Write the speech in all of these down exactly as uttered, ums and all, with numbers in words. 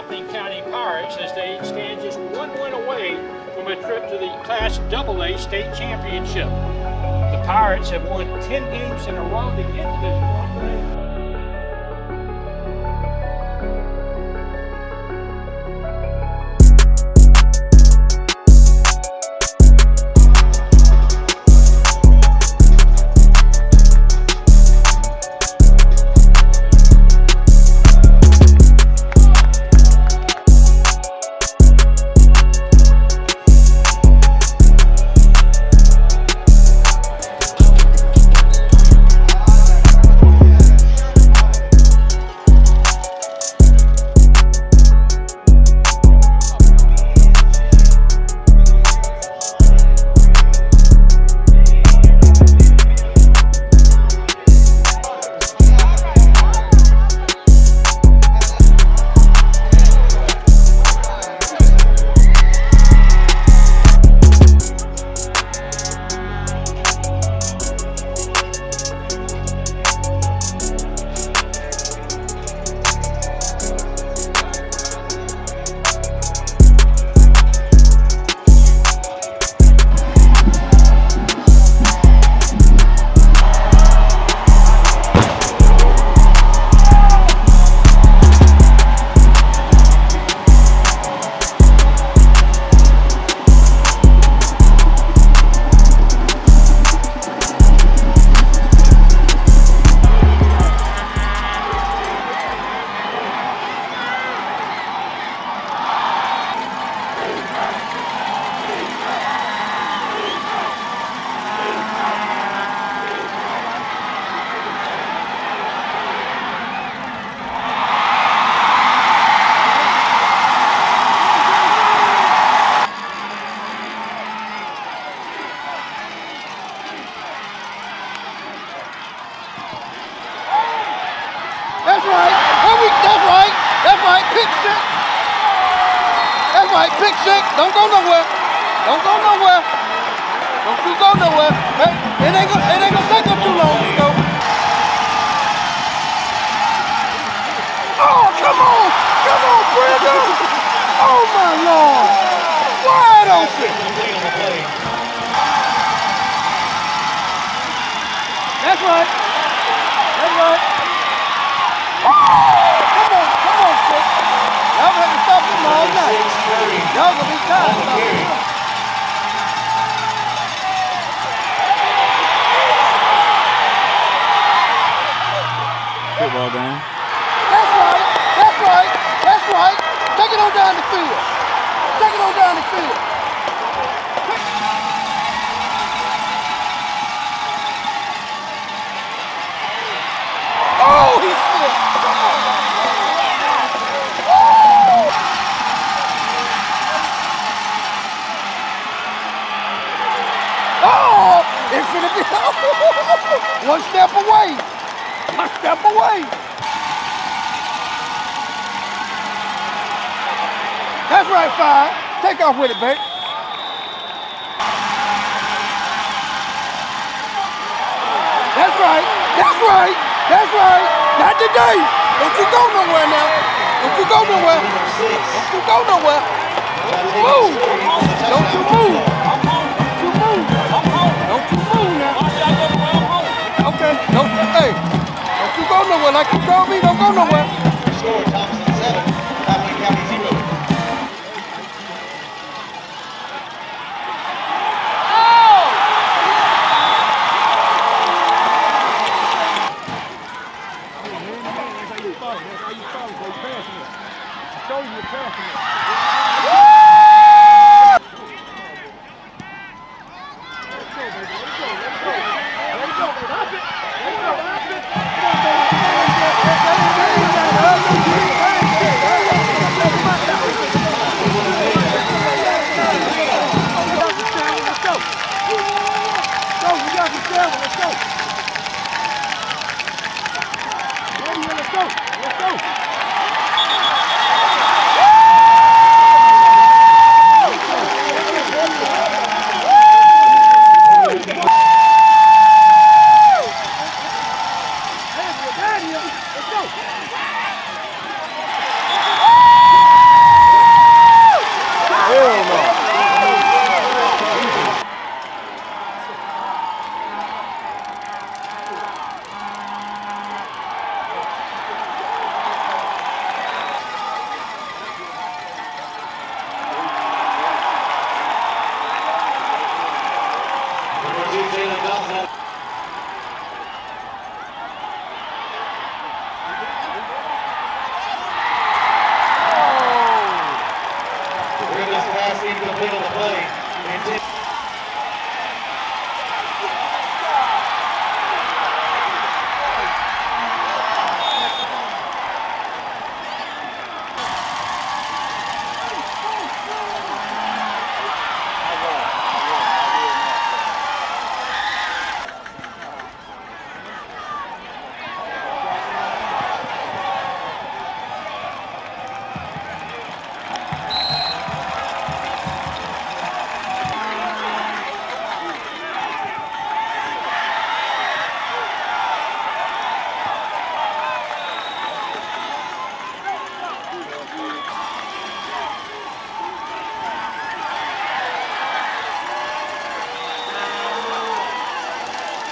Chaplain County Pirates as they stand just one win away from a trip to the Class double A state championship. The Pirates have won ten games in a row to get to this point. That's right. That's right. That's right. Pick six. That's right. Pick six. Don't go nowhere. Don't go nowhere. Don't you go nowhere. Hey, it ain't gonna, it ain't gonna take them too long to go. Oh, come on. Come on, Brandon. Oh, my Lord. Wide open. That's right. That's right. Oh, come on, come on, six. Y'all gonna have to stop him all night. Y'all gonna be tired of stopping him. Football game. That's right, that's right, that's right. Take it on down the field. Take it on down the field. Oh, he's sick. Oh, it's gonna be one step away. One step away. That's right, five. Take off with it, babe. That's right. That's right. That's right. Not today. Don't you go nowhere now. Don't you go nowhere. Don't you go nowhere. Move. Don't you move. Don't you move. Don't you move now. Okay. Don't you, hey. Don't you go nowhere. Like you told me, don't go nowhere. Score Thomson seven, Chaplain County zero. There you go.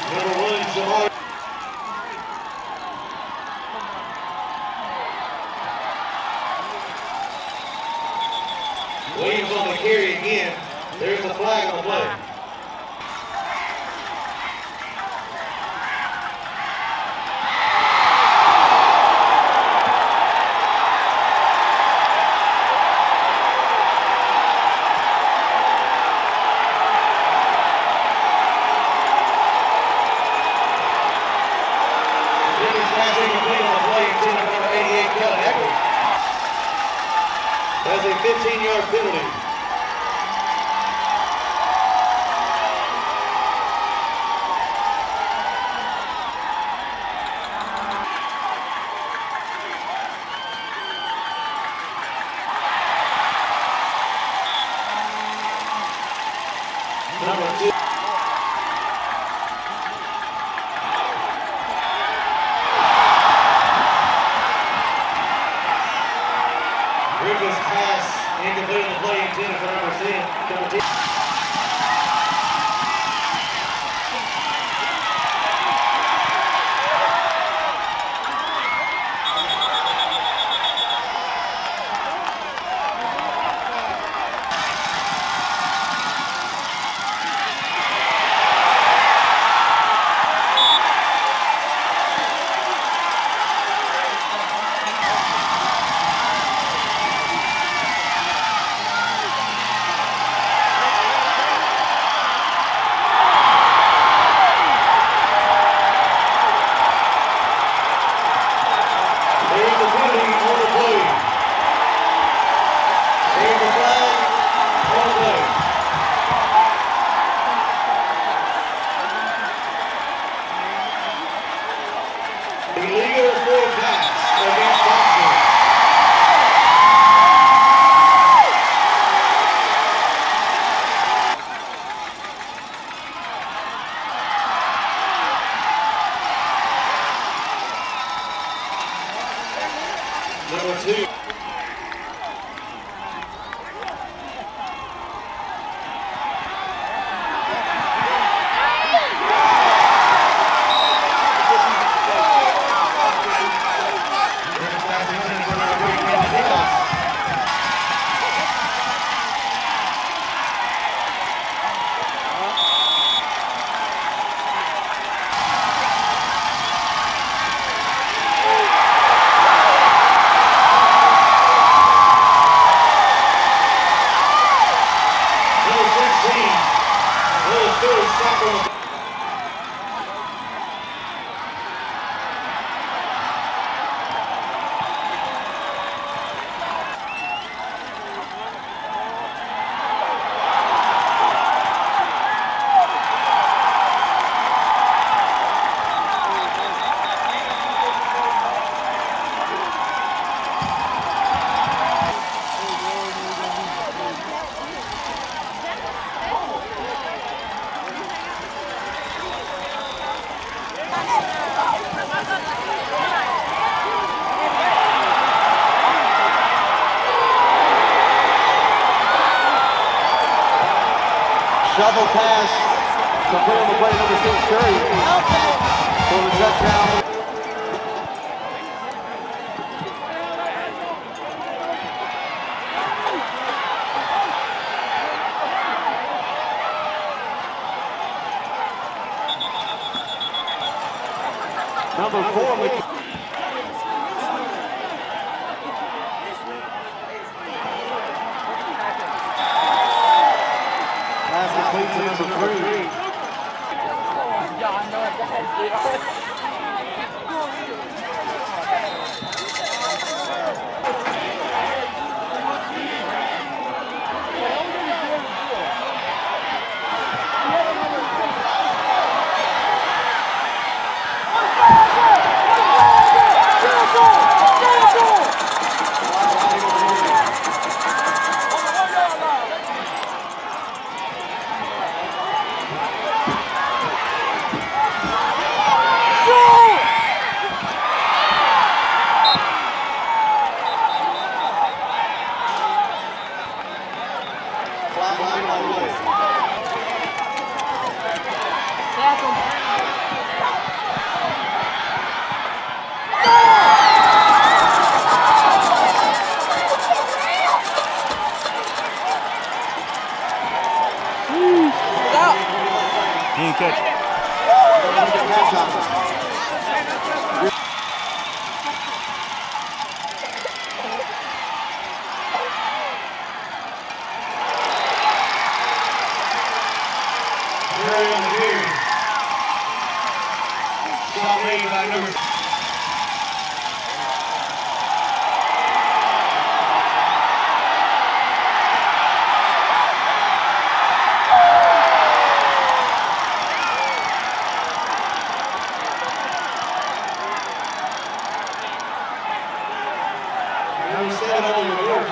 Number one, Jamar. Williams on the carry again. There's a flag on the play. That's a fifteen-yard penalty. Number two. Griffith's pass incomplete on the play intended for number ten. Number ten. Illegal full pass against Thomson. Number two. Shovel pass, complete on the play, number six, Curry. For the touchdown. Number four, which complete to number three. Shot made by number number seven on the reverse.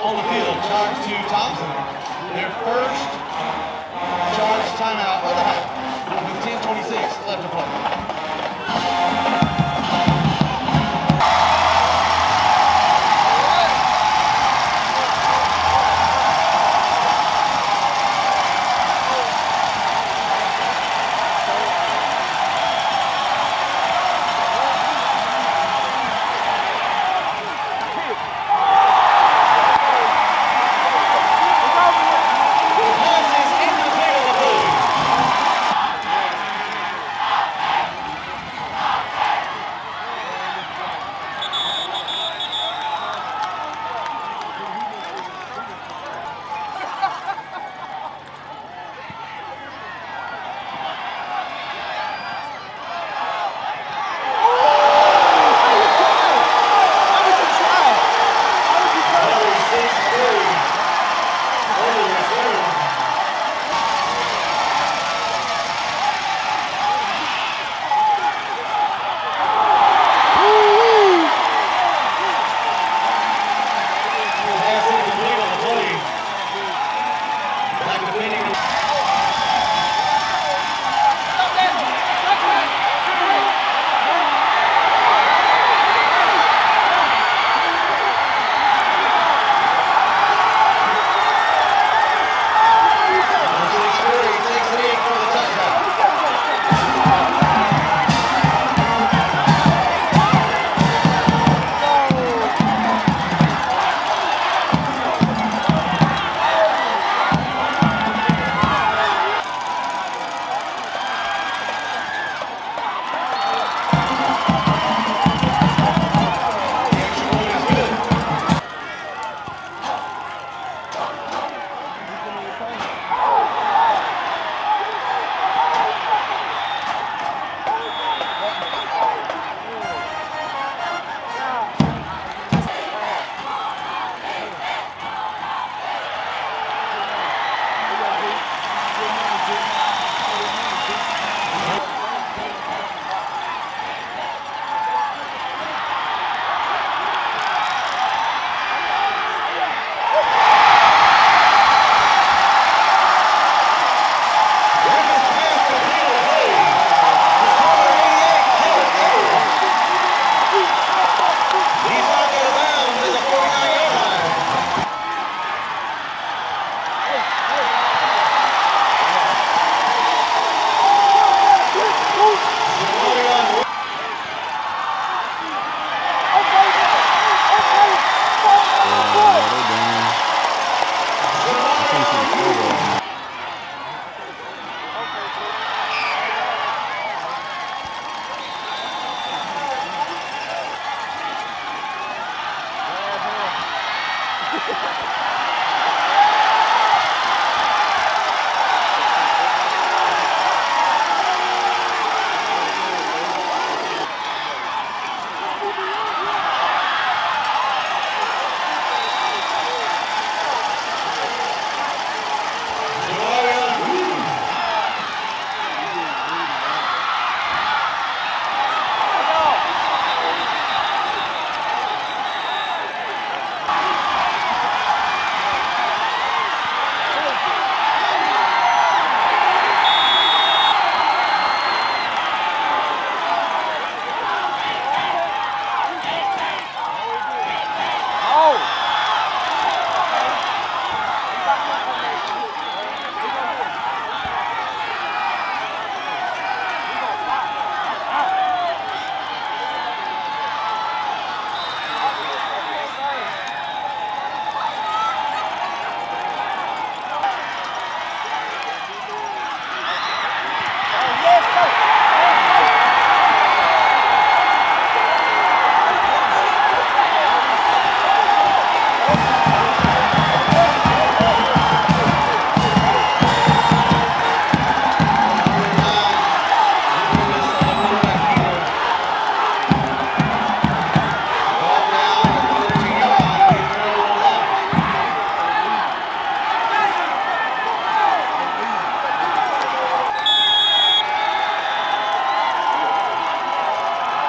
on the field. Charge to Thomson. Their first charge timeout of the half. With ten twenty-six left to play.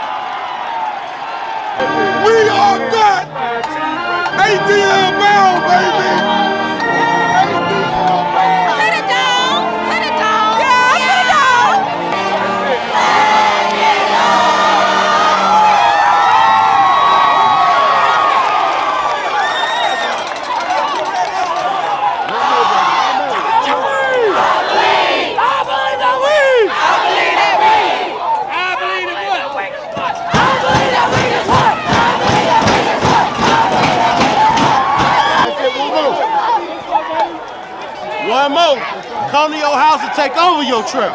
A T L bound, baby. come to your house and take over your trip.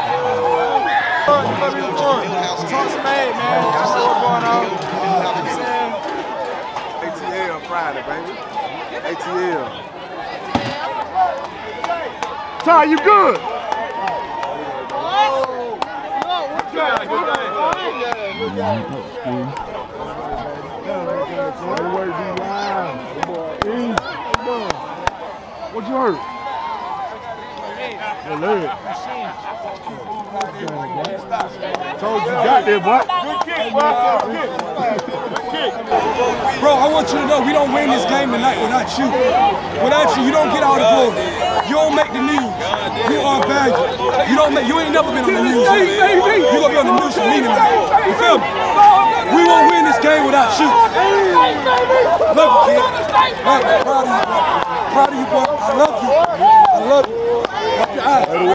Thomson made, man. Y'all know what's going on. You know what I'm saying? A T L Friday, baby. A T L. Ty, you good? What you hurt? Your leg. Told you got there, boy. Good kick, boy. Good kick. Bro, I want you to know we don't win this game tonight without you. Without you, you don't get all the glory. You don't make the news. You are valued. You don't make. You ain't never been on the news. You gonna be on the news for me tonight. You feel me? We won't win this game without you. Love you, kid. Hey, proud of you, bro. Proud of you, bro. I love you. I love you. Love your eyes.